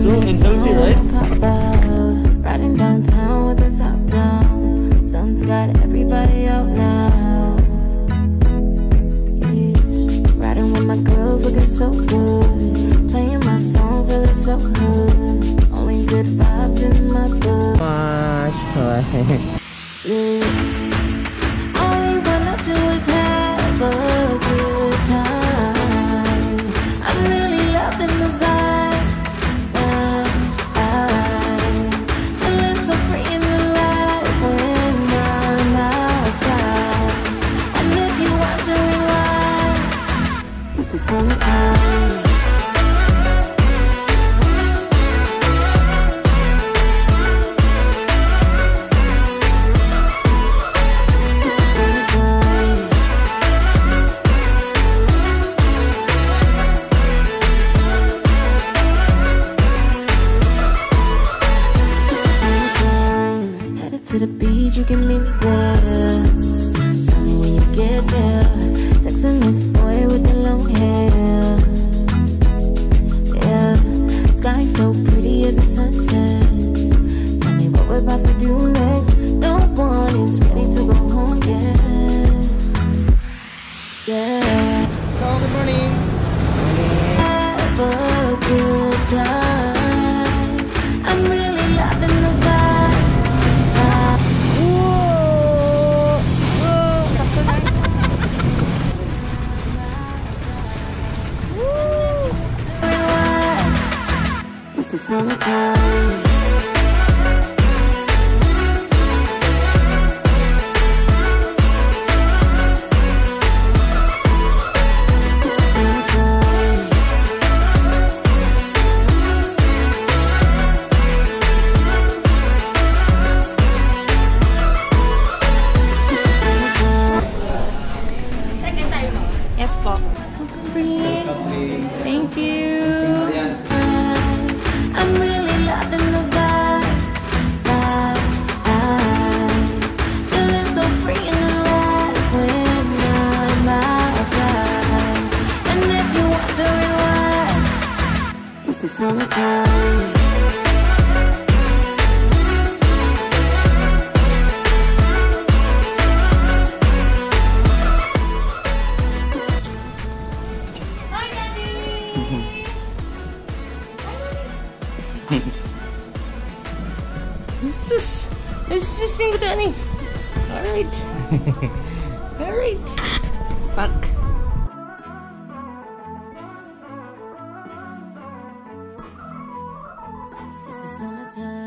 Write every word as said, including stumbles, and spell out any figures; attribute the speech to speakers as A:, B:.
A: strong and healthy, right?
B: Riding downtown with the top down. Sun's got everybody out now. Yeah. Riding with my girls looking so good. Playing my song, feeling so good. Only good vibes in my book. Yeah. All we wanna do is have a good time. I'm really loving the vibes, vibes, vibes. Feeling so free and alive when I'm outside. And if you want to rewind, it's the summertime. To the beach, you can meet me there. Tell me when you get there. Texting this boy with the long hair. Yeah, sky so pretty as the sunset. Tell me what we're about to do next. No one is ready to go home yet. Yeah.
A: Hello, good morning.
B: Have a good time. I'm really loving the vibe. It's the summertime. It's the summertime. It's the summertime.
C: Yes po. Thank you.
B: I'm really loving the vibes, vibes, vibes. Feeling so free and alive when I'm outside. And if you're wondering why, it's the summertime.
A: This is this is thing with Annie. All right, all right. Back.
B: It's the summertime.